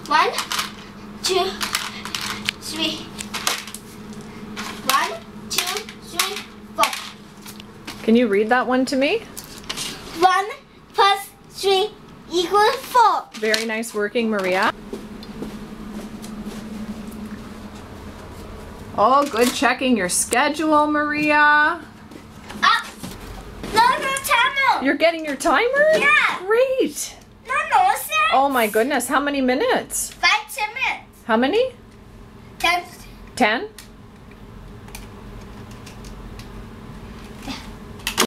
1, 2, 3. 1, 2, 3, 4. Can you read that one to me? 1 plus 3 equals 4. Very nice working, Maria. Oh, good checking your schedule, Maria. No, timer. You're getting your timer? Yeah. Great. No, sir. Oh my goodness, how many minutes? 5 minutes. How many? 10. 10?